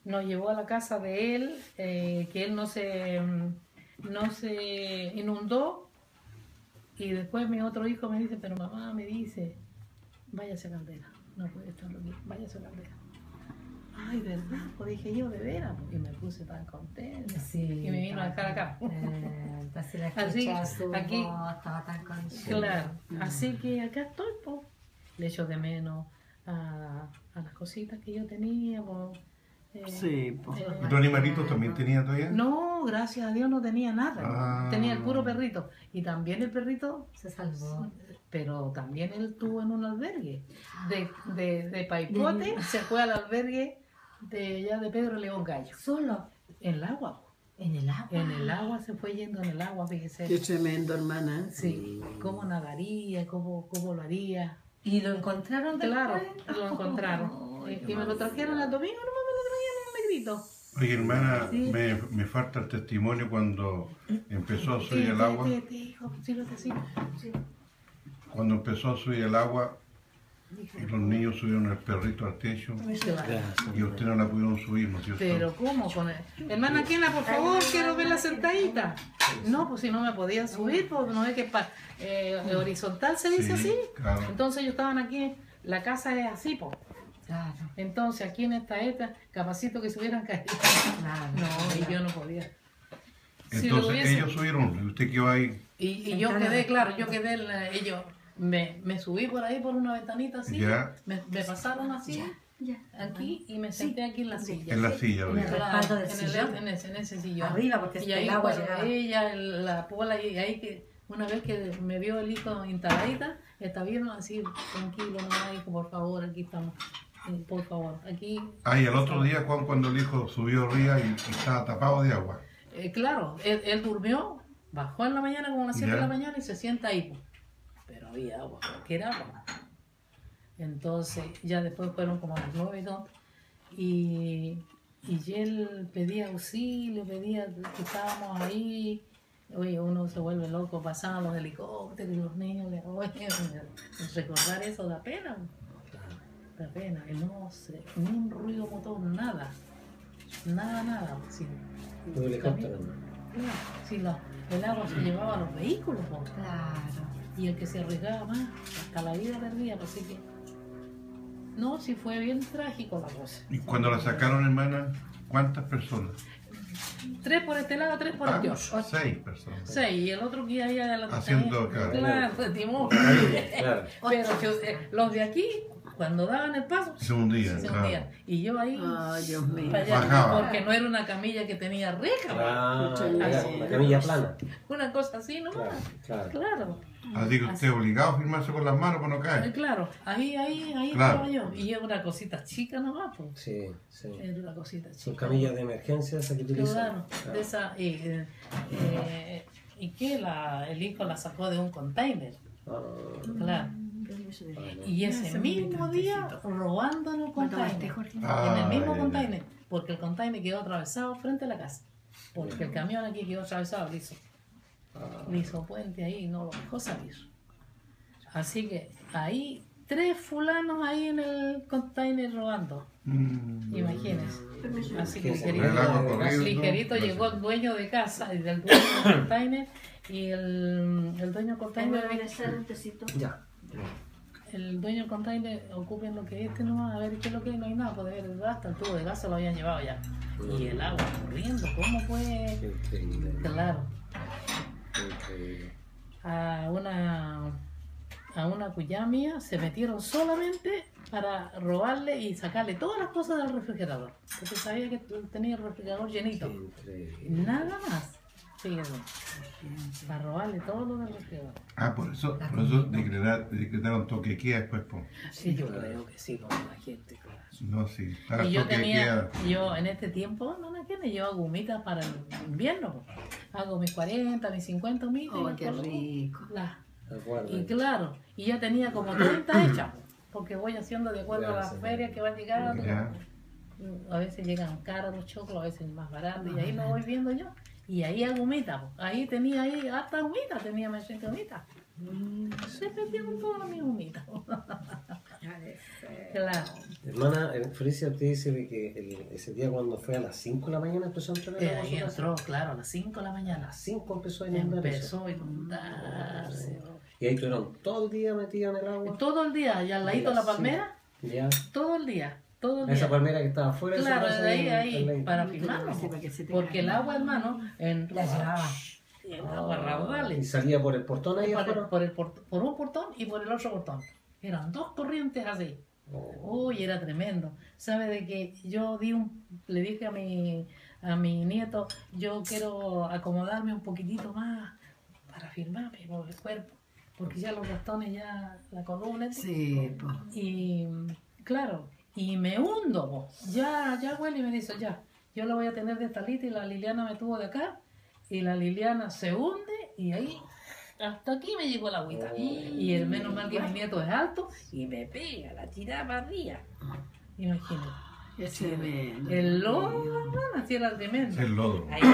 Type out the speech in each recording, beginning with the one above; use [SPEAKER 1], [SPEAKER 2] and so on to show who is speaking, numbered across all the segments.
[SPEAKER 1] nos llevó a la casa de él, que él no se inundó, y después mi otro hijo me dice, pero mamá me dice, váyase a Caldera, no puede estarlo aquí, váyase a Caldera. Ay, ¿verdad? Pues dije yo, de veras, y me puse tan contenta,
[SPEAKER 2] Sí,
[SPEAKER 1] y me vino a dejar acá.
[SPEAKER 2] Así la
[SPEAKER 1] Así, aquí,
[SPEAKER 2] estaba tan contenta.
[SPEAKER 1] claro, así que acá estoy, pues, le echo de menos a las cositas que yo tenía, pues.
[SPEAKER 3] Sí, pues.
[SPEAKER 4] ¿Y tu animalito también tenía todavía?
[SPEAKER 1] No, gracias a Dios no tenía nada.
[SPEAKER 4] Ah.
[SPEAKER 1] Tenía el puro perrito. Y también el perrito,
[SPEAKER 2] Se salvó.
[SPEAKER 1] pero también él estuvo en un albergue. De Paipote se fue al albergue de allá de Pedro León Gallo.
[SPEAKER 2] ¿Solo?
[SPEAKER 1] En el agua.
[SPEAKER 2] ¿En el agua?
[SPEAKER 1] En el agua, se fue yendo en el agua, fíjese.
[SPEAKER 3] Qué tremendo, hermana.
[SPEAKER 1] Sí, cómo nadaría, cómo lo haría.
[SPEAKER 2] ¿Y lo encontraron después?
[SPEAKER 1] Claro, lo encontraron. Y me lo trajeron el domingo, nomás me lo traían en el negrito.
[SPEAKER 4] Oye, hermana,
[SPEAKER 1] Sí.
[SPEAKER 4] me falta el testimonio cuando empezó a subir el agua.
[SPEAKER 1] Hijo, sírvete así. Sí.
[SPEAKER 4] Cuando empezó a subir el agua, y los niños subieron el perrito al techo y ustedes no la pudieron subir, ¿no es cierto?
[SPEAKER 1] Pero ¿cómo? Hermana Kena, por favor, quiero ver la sentadita. No, pues si no me podían subir, pues no es que horizontal se dice
[SPEAKER 4] Sí,
[SPEAKER 1] así.
[SPEAKER 4] claro.
[SPEAKER 1] Entonces ellos estaban aquí, la casa es así, pues.
[SPEAKER 2] Claro.
[SPEAKER 1] Entonces aquí en esta capacito que se hubieran caído.
[SPEAKER 2] Claro.
[SPEAKER 1] No, y yo no podía. Si
[SPEAKER 4] Entonces
[SPEAKER 1] lo hubiese-
[SPEAKER 4] ellos subieron y usted quedó ahí.
[SPEAKER 1] Y yo quedé, claro, ellos, me subí por ahí por una ventanita así,
[SPEAKER 4] Ya.
[SPEAKER 1] me pasaron así, aquí, y me senté aquí en la silla.
[SPEAKER 4] En la silla,
[SPEAKER 2] En el
[SPEAKER 4] oiga.
[SPEAKER 2] respaldo del
[SPEAKER 1] en
[SPEAKER 2] sillón.
[SPEAKER 1] en ese sillón.
[SPEAKER 2] Arriba, porque
[SPEAKER 1] y
[SPEAKER 2] el
[SPEAKER 1] ahí
[SPEAKER 2] agua
[SPEAKER 1] cuando
[SPEAKER 2] llegaba.
[SPEAKER 1] ella, la pola, y ahí que una vez que me vio el hijo instaladita, está bien así, tranquilo, no, hijo, por favor, aquí estamos, por favor, aquí.
[SPEAKER 4] Ah, y el otro día cuando el hijo subió arriba y estaba tapado de agua.
[SPEAKER 1] Claro, él durmió, bajó en la mañana como a las 7 de
[SPEAKER 4] Ya.
[SPEAKER 1] la mañana y se sienta ahí, pues. Pero había agua, cualquier agua. Entonces, ya después fueron como a las 9 y todo. Y él pedía auxilio, pedía que estábamos ahí. Oye, uno se vuelve loco, pasaban los helicópteros y los niños, oye, recordar eso da pena. Da pena, y no sé, ni un ruido motor, nada. Nada. Sí.
[SPEAKER 5] Un helicóptero.
[SPEAKER 1] Claro, si el agua se llevaba a los vehículos, pues.
[SPEAKER 2] Claro.
[SPEAKER 1] Y el que se arriesgaba más, hasta la vida perdía, pues, así que... No, sí fue bien trágico la cosa.
[SPEAKER 4] Y cuando la sacaron, hermana, ¿cuántas personas?
[SPEAKER 1] 3 por este lado, 3 por este otro.
[SPEAKER 4] 6 personas.
[SPEAKER 1] 6, y el otro que había de la
[SPEAKER 4] Haciendo,
[SPEAKER 1] claro, de timón.
[SPEAKER 5] Claro.
[SPEAKER 1] Pero los de aquí, cuando daban el paso,
[SPEAKER 4] Se hundían,
[SPEAKER 1] se
[SPEAKER 4] claro.
[SPEAKER 1] hundían. Y yo ahí,
[SPEAKER 3] Ay, Dios mío.
[SPEAKER 1] para allá,
[SPEAKER 4] Bajaba.
[SPEAKER 1] porque no era una camilla que tenía reja,
[SPEAKER 5] Ah,
[SPEAKER 3] Así.
[SPEAKER 5] la camilla plana.
[SPEAKER 1] una cosa así, ¿no?
[SPEAKER 5] Claro, claro.
[SPEAKER 1] Claro.
[SPEAKER 4] Así que usted es obligado a firmarse con las manos para no caer.
[SPEAKER 1] Claro, ahí
[SPEAKER 4] Claro.
[SPEAKER 1] estaba yo. Y era una cosita chica nomás, pues.
[SPEAKER 5] Sí, sí.
[SPEAKER 1] Era una cosita chica.
[SPEAKER 5] Son camillas de emergencia esas que utilizan.
[SPEAKER 1] Claro, de esa, y que el hijo la sacó de un container,
[SPEAKER 5] Ah,
[SPEAKER 1] claro. Y ese mismo día robando en el container,
[SPEAKER 4] Ah,
[SPEAKER 1] en el mismo
[SPEAKER 4] ya, ya.
[SPEAKER 1] container, porque el container quedó atravesado frente a la casa, porque el camión aquí quedó atravesado, le hizo puente ahí, no lo dejó salir. Así que ahí 3 fulanos ahí en el container robando. Imagínense. Así que
[SPEAKER 5] Qué
[SPEAKER 1] ligerito
[SPEAKER 4] bueno.
[SPEAKER 1] llegó el dueño de casa y del dueño del container, y el dueño del container,
[SPEAKER 5] ya.
[SPEAKER 1] el dueño del container ocupen lo que no, a ver qué es lo que no hay nada, pues de ver hasta el tubo de gas se lo habían llevado ya. Y el agua corriendo, ¿cómo fue?
[SPEAKER 5] Qué increíble.
[SPEAKER 1] Claro,
[SPEAKER 5] Qué increíble.
[SPEAKER 1] a una cuñada mía se metieron solamente para robarle y sacarle todas las cosas del refrigerador, porque sabía que tenía el refrigerador llenito,
[SPEAKER 5] Qué increíble.
[SPEAKER 1] nada más. Fíjense, para robarle todo lo del refrigerador.
[SPEAKER 4] Ah, por eso decretaron toque de queda después, po.
[SPEAKER 1] Sí, yo creo que sí, porque la gente, claro.
[SPEAKER 4] No, sí. Estaba
[SPEAKER 1] Y yo
[SPEAKER 4] toque de
[SPEAKER 1] tenía,
[SPEAKER 4] queda.
[SPEAKER 1] yo en este tiempo, no me entiendes, yo hago humitas para el invierno, po. Hago mis 40, mis 50 humitas.
[SPEAKER 3] Oh,
[SPEAKER 1] y
[SPEAKER 3] qué
[SPEAKER 1] las coloco.
[SPEAKER 3] rico.
[SPEAKER 5] Acuerdo.
[SPEAKER 1] Y claro, y ya tenía como 30 hechas, po, porque voy haciendo de acuerdo a las
[SPEAKER 5] Gracias.
[SPEAKER 1] ferias que van llegando.
[SPEAKER 4] Ya.
[SPEAKER 1] A veces llegan caros los choclos, a veces más baratos, y ahí lo voy viendo yo. Y ahí hago humitas, po. Ahí tenía hasta humitas, tenía más gente humitas. Se metieron todas mis humitas. Claro.
[SPEAKER 5] Hermana, Felicia, usted dice de que ese día cuando fue a las 5 de la mañana empezó a entrar el agua a su
[SPEAKER 1] Ahí
[SPEAKER 5] casa.
[SPEAKER 1] entró, claro, a las 5 de la
[SPEAKER 5] A
[SPEAKER 1] mañana.
[SPEAKER 5] las 5 empezó a inundar eso.
[SPEAKER 1] Empezó a inundarse.
[SPEAKER 5] Y ahí estuvieron todo el día metidos en el agua.
[SPEAKER 1] Todo el día, allá al ladito de la palmera,
[SPEAKER 5] Ya.
[SPEAKER 1] todo el día, todo el
[SPEAKER 5] Esa
[SPEAKER 1] día.
[SPEAKER 5] palmera que estaba afuera
[SPEAKER 1] Claro,
[SPEAKER 5] de su casa.
[SPEAKER 1] de ahí,
[SPEAKER 5] al ladito.
[SPEAKER 1] para filmarlo. Porque el agua, hermano, entró.
[SPEAKER 2] La llevaba.
[SPEAKER 1] El agua
[SPEAKER 5] Y
[SPEAKER 1] raudales.
[SPEAKER 5] salía por el portón ahí afuera.
[SPEAKER 1] Por un portón y por el otro portón. Eran dos corrientes así. Uy, era tremendo. ¿Sabe de que yo le dije a mi nieto, yo quiero acomodarme un poquitito más para firmarme por el cuerpo? Porque ya los bastones, ya la columna.
[SPEAKER 3] Sí, pues.
[SPEAKER 1] Y claro, y me hundo. Po. Ya huele y me dice, ya, yo la voy a tener de esta lista y la Liliana me tuvo de acá. Y la Liliana se hunde y ahí hasta aquí me llegó la agüita. Y el menos mal que mi nieto es alto y me pega, la tira para arriba. Imagínate.
[SPEAKER 3] Es tremendo.
[SPEAKER 1] El lodo, hermano, así era tremendo.
[SPEAKER 4] El lodo.
[SPEAKER 1] Ahí,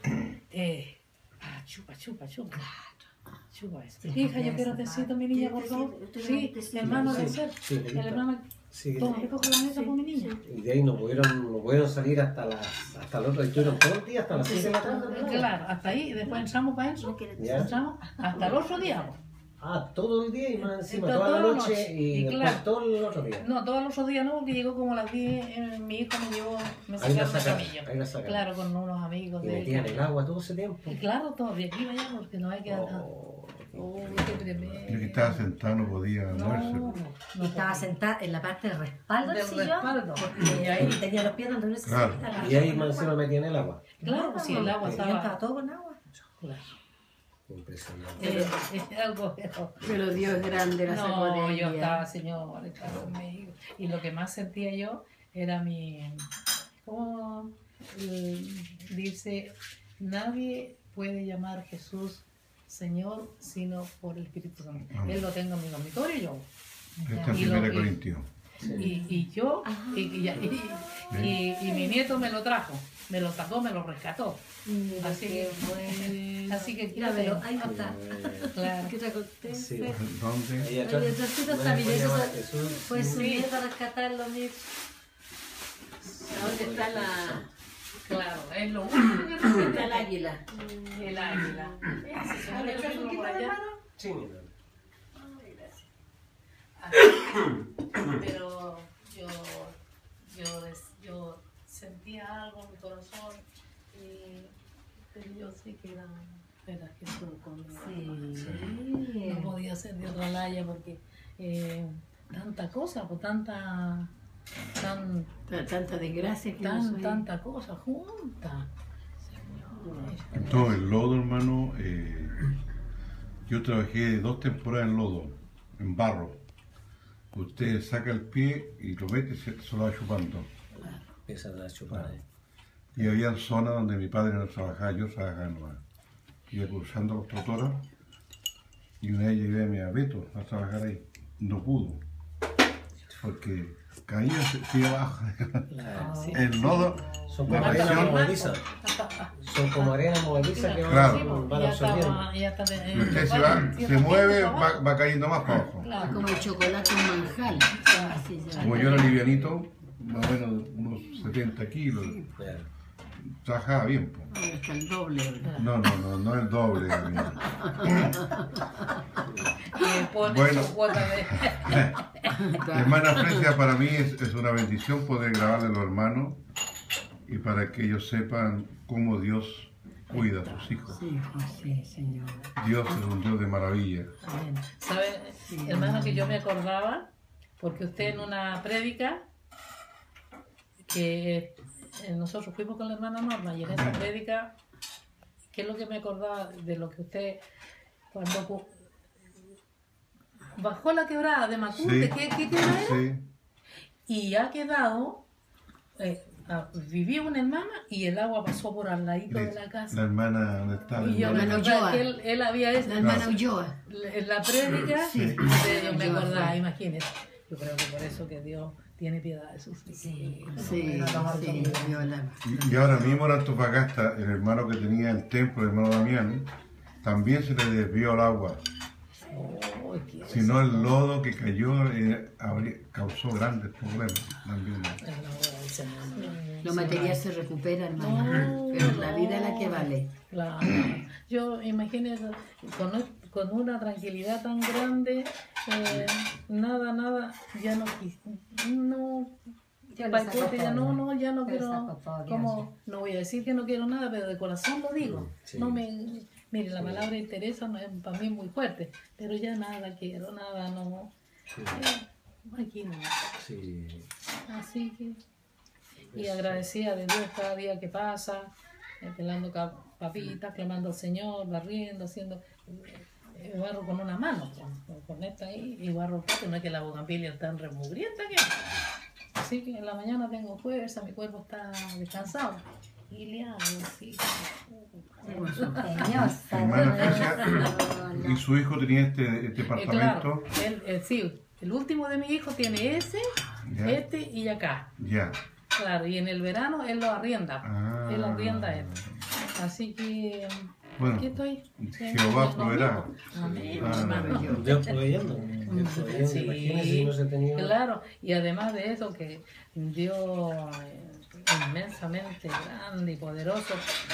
[SPEAKER 1] chupa. Chupa eso. Hija, yo quiero tecito, mi niña, por favor. Sí, hermano,
[SPEAKER 5] Sí,
[SPEAKER 1] de ser.
[SPEAKER 5] sí,
[SPEAKER 1] El hermano,
[SPEAKER 5] Sí,
[SPEAKER 1] toma, le cojo la mesa con mi niña.
[SPEAKER 5] y de ahí no pudieron salir hasta el otro día. Estuvieron todo el día hasta las 7 de la tarde. ¿no?
[SPEAKER 1] Claro, hasta ahí, después entramos para eso.
[SPEAKER 5] Ya.
[SPEAKER 1] Entramos hasta el otro día. Po.
[SPEAKER 5] Todo el día y más encima
[SPEAKER 1] Toda
[SPEAKER 5] toda la
[SPEAKER 1] la
[SPEAKER 5] noche
[SPEAKER 1] noche.
[SPEAKER 5] y
[SPEAKER 1] Y
[SPEAKER 5] después
[SPEAKER 1] claro.
[SPEAKER 5] todo el otro día.
[SPEAKER 1] No, todos los otros días no, porque llegó como a las 10, mi hijo me llevó, me
[SPEAKER 5] Ahí la
[SPEAKER 1] sacaron el
[SPEAKER 5] sacaron,
[SPEAKER 1] camillo.
[SPEAKER 5] ahí la sacaron.
[SPEAKER 1] Claro, con unos amigos
[SPEAKER 5] Y
[SPEAKER 1] de
[SPEAKER 5] metían
[SPEAKER 1] él.
[SPEAKER 5] el agua todo ese tiempo.
[SPEAKER 1] Y claro, todo de aquí para allá, porque no hay que dar nada. Qué tremendo.
[SPEAKER 4] Yo que estaba sentado no podía moverse.
[SPEAKER 2] Y estaba sentada en la parte del respaldo del
[SPEAKER 1] Del
[SPEAKER 2] sillón.
[SPEAKER 1] respaldo.
[SPEAKER 2] Y ahí tenía los pies donde uno se
[SPEAKER 4] Claro.
[SPEAKER 2] sienta.
[SPEAKER 5] Y ahí más encima metían el agua.
[SPEAKER 1] Claro, si el agua
[SPEAKER 2] Y
[SPEAKER 1] estaba.
[SPEAKER 2] estaba todo con agua.
[SPEAKER 1] Claro.
[SPEAKER 5] Impresionante.
[SPEAKER 1] Es algo.
[SPEAKER 3] Pero Dios es grande, la sacó de
[SPEAKER 1] No,
[SPEAKER 3] ella.
[SPEAKER 1] yo estaba, Señor, estaba conmigo. Y lo que más sentía yo era ¿cómo dice? Nadie puede llamar a Jesús Señor sino por el Espíritu Santo.
[SPEAKER 4] Amén.
[SPEAKER 1] Él lo tengo en mi dormitorio y yo.
[SPEAKER 4] Esta es
[SPEAKER 1] Y lo-
[SPEAKER 4] 1
[SPEAKER 1] y-
[SPEAKER 4] Corintios.
[SPEAKER 1] Y yo, y mi nieto me lo trajo, me lo sacó, me lo rescató. Así que
[SPEAKER 2] Mira, pero ahí está.
[SPEAKER 1] claro.
[SPEAKER 2] Que te conté.
[SPEAKER 5] Sí.
[SPEAKER 4] ¿Dónde?
[SPEAKER 5] Ahí atrás.
[SPEAKER 2] Oye, Trocito
[SPEAKER 5] No
[SPEAKER 2] está
[SPEAKER 5] le puede
[SPEAKER 2] bien,
[SPEAKER 5] llamar
[SPEAKER 2] eso
[SPEAKER 5] Jesús.
[SPEAKER 2] fue su
[SPEAKER 1] Sí.
[SPEAKER 2] nieto a rescatarlo, mira.
[SPEAKER 3] ¿Dónde está la...?
[SPEAKER 1] Claro, es lo único que rescata
[SPEAKER 3] Está el águila.
[SPEAKER 1] el águila.
[SPEAKER 5] Sí, mira.
[SPEAKER 1] Pero yo sentía algo en mi corazón, pero yo sé que era Jesús conmigo.
[SPEAKER 2] Sí.
[SPEAKER 1] No podía ser de otra laya porque tanta cosa, pues tanta
[SPEAKER 3] desgracia que nos hay.
[SPEAKER 1] tanta cosa junta.
[SPEAKER 4] Todo el lodo, hermano. Yo trabajé 2 temporadas en lodo, en barro. Usted saca el pie y lo mete y se lo va chupando.
[SPEAKER 5] Empieza a chupar.
[SPEAKER 4] Y había zonas donde mi padre no trabajaba, yo trabajaba nomás. Iba cruzando los trotoras y una vez llevé a mi abeto a trabajar ahí. No pudo, porque caía se abajo.
[SPEAKER 1] Sí.
[SPEAKER 4] El lodo,
[SPEAKER 5] Son
[SPEAKER 4] la
[SPEAKER 5] como arena
[SPEAKER 4] presión,
[SPEAKER 5] movediza. Son como arena movediza que
[SPEAKER 4] Claro.
[SPEAKER 5] van absorbiendo.
[SPEAKER 4] y usted se mueve, va cayendo más para abajo.
[SPEAKER 3] Es como el chocolate en manjar. Así se
[SPEAKER 4] Como
[SPEAKER 3] llama.
[SPEAKER 4] yo era livianito, más o menos unos 70 kilos,
[SPEAKER 5] Claro.
[SPEAKER 4] trabajaba bien. Po.
[SPEAKER 3] Ahora está el doble, ¿verdad?
[SPEAKER 4] No el doble. amigo.
[SPEAKER 1] Y pone
[SPEAKER 4] Bueno.
[SPEAKER 1] su cuota de...
[SPEAKER 4] Hermana Fresia, para mí es una bendición poder grabarle a los hermanos y para que ellos sepan cómo Dios cuida a sus hijos.
[SPEAKER 3] Sí, José, Señor.
[SPEAKER 4] Dios es un Dios de maravilla.
[SPEAKER 1] Amén. ¿Sabe, hermano, que yo me acordaba? Porque usted en una prédica que nosotros fuimos con la hermana Norma y en esa prédica, ¿qué es lo que me acordaba de lo que usted cuando bajó la quebrada de Macunde?
[SPEAKER 4] Sí.
[SPEAKER 1] ¿Qué quebrada era?
[SPEAKER 4] Sí,
[SPEAKER 1] Y ha quedado, vivía una hermana y el agua pasó por al ladito de la
[SPEAKER 4] la
[SPEAKER 1] casa.
[SPEAKER 4] hermana donde está.
[SPEAKER 1] Y yo me
[SPEAKER 3] hermana
[SPEAKER 1] acordaba
[SPEAKER 3] Ulloa.
[SPEAKER 1] que él había hecho
[SPEAKER 3] La hermana Ulloa.
[SPEAKER 1] en la prédica,
[SPEAKER 3] Sí.
[SPEAKER 1] yo me
[SPEAKER 3] Yo
[SPEAKER 1] acordaba,
[SPEAKER 3] fui.
[SPEAKER 1] imagínese. Yo creo que por eso que Dios tiene piedad de sus hijos.
[SPEAKER 3] Sí, Viola.
[SPEAKER 4] Y ahora mismo en Antofagasta, el hermano que tenía el templo, el hermano Damián, también se le desvió el agua.
[SPEAKER 1] Oh,
[SPEAKER 4] Si no, el lodo que cayó causó grandes problemas también.
[SPEAKER 1] Es la obra del Señor.
[SPEAKER 3] Lo material se recupera, hermana,
[SPEAKER 1] No,
[SPEAKER 3] pero la vida es la que vale.
[SPEAKER 1] Claro. Yo imagínese con una tranquilidad tan grande, nada, ya no
[SPEAKER 2] Yo le saco
[SPEAKER 1] paquete, ya
[SPEAKER 2] todo.
[SPEAKER 1] ya no
[SPEAKER 2] Yo le
[SPEAKER 1] quiero,
[SPEAKER 2] saco todo,
[SPEAKER 1] como, no voy a decir que no quiero nada, pero de corazón lo digo.
[SPEAKER 5] Sí.
[SPEAKER 1] No me, mire, la palabra interesa no es para mí muy fuerte, pero ya nada quiero, nada, no.
[SPEAKER 5] Sí.
[SPEAKER 1] Aquí no.
[SPEAKER 5] Sí.
[SPEAKER 1] Así que, y agradecida de Dios cada día que pasa, pelando papitas, clamando al Señor, barriendo, haciendo barro con una mano, con esta ahí, y barro porque no es que la bugambilia es tan remugrienta que. Así que en la mañana tengo fuerza, mi cuerpo está descansado. Y le hago así.
[SPEAKER 4] Hermana Fresia, ¿y su hijo tenía este departamento?
[SPEAKER 1] Claro, sí, el último de mi hijo tiene ese,
[SPEAKER 4] Ya.
[SPEAKER 1] este y acá.
[SPEAKER 4] Ya.
[SPEAKER 1] Claro, y en el verano él lo arrienda.
[SPEAKER 4] Ah.
[SPEAKER 1] Él arrienda él. Así que
[SPEAKER 4] Bueno,
[SPEAKER 1] aquí estoy.
[SPEAKER 4] Jehová
[SPEAKER 1] Nos
[SPEAKER 4] proveerá.
[SPEAKER 1] vimos. Amén,
[SPEAKER 4] Ah,
[SPEAKER 1] hermano.
[SPEAKER 5] Dios proveyendo. Dios proveyendo.
[SPEAKER 1] Sí,
[SPEAKER 5] Imagínese si no se tenía.
[SPEAKER 1] claro, y además de eso que Dios inmensamente grande y poderoso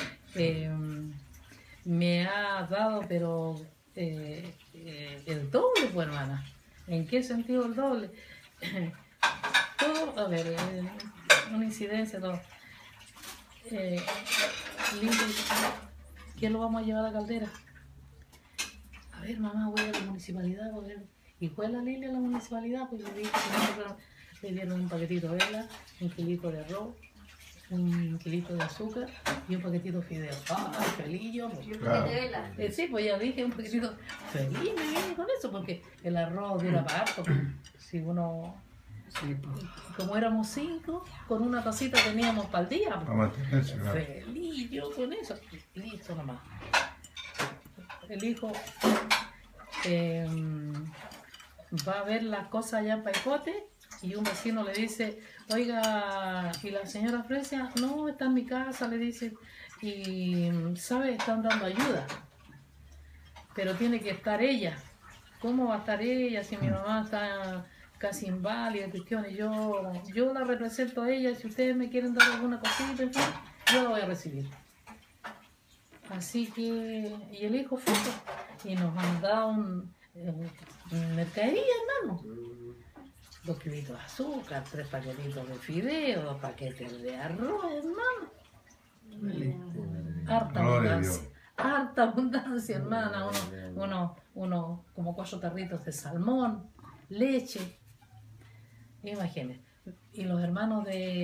[SPEAKER 1] me ha dado, pero el doble, pues hermana. ¿En qué sentido el doble? Todo, a ver, una incidencia, todo. Lindo, ¿quién lo vamos a llevar a la caldera? A ver, mamá, voy a la municipalidad, voy a ver. ¿Y fue la Lilia a la municipalidad? Pues le dije que le dieron un paquetito de vela, un kilito de arroz, un kilito de azúcar y un paquetito de fideos. ¡Ah, feliz yo! Pues.
[SPEAKER 4] Claro.
[SPEAKER 1] Sí, pues ya dije, un paquetito. Feliz me vine con eso, porque el arroz dura para harto. Si uno,
[SPEAKER 3] Sí, pues.
[SPEAKER 1] como éramos 5, con una tacita teníamos para el día.
[SPEAKER 4] Para mantenerse, claro.
[SPEAKER 1] Feliz yo con eso. Listo nomás. El hijo va a ver las cosas allá en Paicote y un vecino le dice, oiga, ¿y la señora Fresia? No, está en mi casa, le dice, y sabe, están dando ayuda, pero tiene que estar ella. ¿Cómo va a estar ella si mi mamá está casi inválida, cuestiones? Yo la represento a ella, si ustedes me quieren dar alguna cosita, en fin, yo la voy a recibir. Así que, y el hijo fue, y nos mandaron mercadería, hermano. 2 kilitos de azúcar, 3 paquetitos de fideo, 2 paquetes de arroz, hermano. Harta
[SPEAKER 4] Gloria a
[SPEAKER 1] abundancia,
[SPEAKER 4] Dios.
[SPEAKER 1] harta abundancia, hermana. Uno como 4 tarritos de salmón, leche. Imagínense. Y los hermanos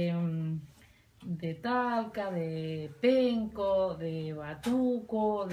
[SPEAKER 1] de Talca, de Penco, de Batuco,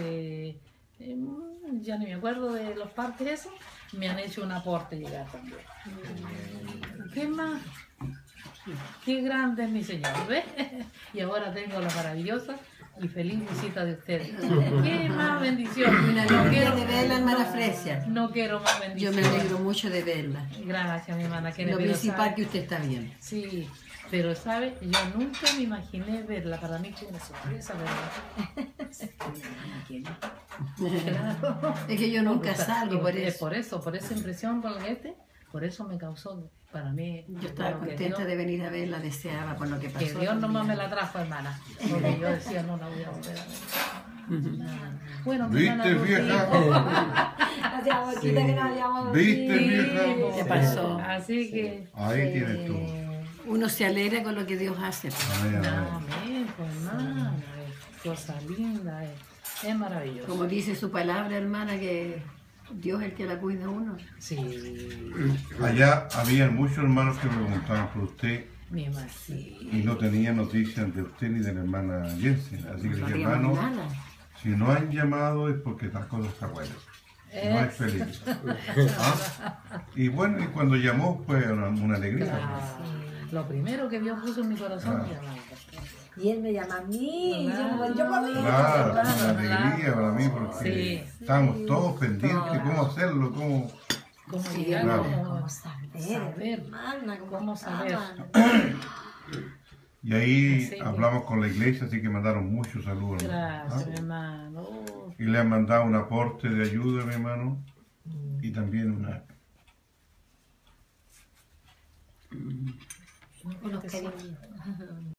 [SPEAKER 1] ya ni me acuerdo de los parques esos, me han hecho un aporte llegar también. ¿Qué más? Qué grande es mi Señor, ¿ves? Y ahora tengo la maravillosa y feliz visita de ustedes. ¡Qué más bendición!
[SPEAKER 3] Una alegría de verla, hermana Fresia.
[SPEAKER 1] No quiero más
[SPEAKER 3] Yo
[SPEAKER 1] bendición.
[SPEAKER 3] me alegro mucho de verla.
[SPEAKER 1] Gracias, mi hermana.
[SPEAKER 3] Lo principal que usted está bien.
[SPEAKER 1] Sí, pero ¿sabe? Yo nunca me imaginé verla. Para mí fue una sorpresa, ¿verdad? Claro.
[SPEAKER 3] Es que yo nunca salgo por eso.
[SPEAKER 1] Por esa impresión con por eso me causó para mí.
[SPEAKER 3] Yo estaba
[SPEAKER 1] bueno, que
[SPEAKER 3] contenta
[SPEAKER 1] Dios-
[SPEAKER 3] de venir a verla, deseaba por lo que pasó.
[SPEAKER 1] Que Dios nomás me la trajo, hermana. Porque yo decía, no la voy a volver a ver. Bueno, mi
[SPEAKER 4] ¿Viste,
[SPEAKER 1] hermana Ruth
[SPEAKER 4] vieja?
[SPEAKER 1] dijo-
[SPEAKER 2] Hacía poquito que no habíamos
[SPEAKER 4] ¿Viste, vieja?
[SPEAKER 3] ¿Qué pasó?
[SPEAKER 1] Así que.
[SPEAKER 4] Ahí tienes tú.
[SPEAKER 3] Uno se alegra con lo que Dios hace.
[SPEAKER 4] Amén, amén.
[SPEAKER 1] Amén, pues hermana. Cosa linda, es maravilloso.
[SPEAKER 3] Como dice su palabra, hermana, que Dios es el que la cuida a uno.
[SPEAKER 1] Sí,
[SPEAKER 4] Allá había muchos hermanos que preguntaban por usted
[SPEAKER 1] mi hermana, sí.
[SPEAKER 4] y no tenían noticias de usted ni de la hermana Jensen. Así que
[SPEAKER 3] No
[SPEAKER 4] le dije,
[SPEAKER 3] sabíamos
[SPEAKER 4] hermano,
[SPEAKER 3] nada.
[SPEAKER 4] si no han llamado es porque tal cosa está buena. No hay peligro. ¿Ah? Y bueno, y cuando llamó fue una alegría.
[SPEAKER 1] Claro. Lo primero que Dios puso en mi corazón
[SPEAKER 4] Claro.
[SPEAKER 1] fue llamar.
[SPEAKER 2] Y él me llama a mí, yo corrí.
[SPEAKER 4] Claro,
[SPEAKER 1] Claro,
[SPEAKER 4] es una alegría para mí porque
[SPEAKER 1] Sí.
[SPEAKER 4] estamos todos pendientes, cómo hacerlo, cómo...
[SPEAKER 1] ¿Cómo
[SPEAKER 3] Sí,
[SPEAKER 1] llegar?
[SPEAKER 4] claro.
[SPEAKER 1] ¿Cómo saber?
[SPEAKER 2] Hermana,
[SPEAKER 1] ¿Cómo saber?
[SPEAKER 4] Y ahí
[SPEAKER 1] Sí.
[SPEAKER 4] hablamos con la iglesia, así que mandaron muchos saludos.
[SPEAKER 1] Gracias, mi
[SPEAKER 4] ¿Ah?
[SPEAKER 1] hermano.
[SPEAKER 4] Y le han mandado un aporte de ayuda, mi hermano, y también
[SPEAKER 1] No,
[SPEAKER 2] Unos
[SPEAKER 1] fíjate,
[SPEAKER 2] cariñitos.